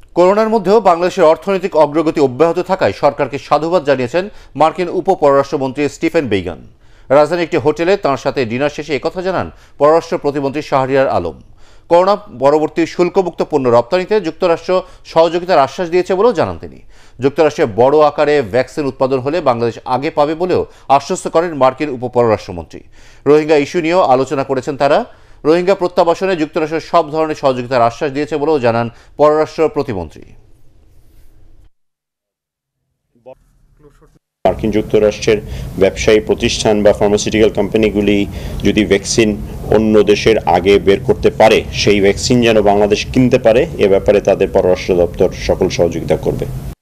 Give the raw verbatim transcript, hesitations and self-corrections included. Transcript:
করোনার মধ্যেও বাংলাদেশের অর্থনৈতিক অগ্রগতি অব্যাহত থাকায় সরকারকে সাধুবাদ জানিয়েছেন মার্কিন উপপররাষ্ট্রমন্ত্রী স্টিফেন বেইগান। রাজধানীর একটি হোটেলে তাঁর সাথে ডিনার শেষে একথা জানান পররাষ্ট্র প্রতিমন্ত্রী শাহরিয়ার আলম। করোনা পরবর্তী শুল্কমুক্ত পণ্য রপ্তানিতে যুক্তরাষ্ট্র সহযোগিতার আশ্বাস দিয়েছে বলেও জানান তিনি। যুক্তরাষ্ট্রে বড় আকারে ভ্যাকসিন উৎপাদন হলে বাংলাদেশ আগে পাবে বলেও আশ্বস্ত করেন মার্কিন উপপররাষ্ট্রমন্ত্রী। রোহিঙ্গা ইস্যু নিয়েও আলোচনা করেছেন তারা। রোহিঙ্গা প্রত্যাবাসনে যুক্তরাষ্ট্র সব ধরনের সহযোগিতার আশ্বাস দিয়েছে বলেও জানান পররাষ্ট্র প্রতিমন্ত্রী। মার্কিন যুক্তরাষ্ট্রের ব্যবসায়ী প্রতিষ্ঠান বা ফার্মাসিউটিক্যাল কোম্পানিগুলি যদি ভ্যাকসিন অন্য দেশের আগে বের করতে পারে, সেই ভ্যাকসিন যেন বাংলাদেশ কিনতে পারে, এ ব্যাপারে তাদের পররাষ্ট্র দপ্তর সকল সহযোগিতা করবে।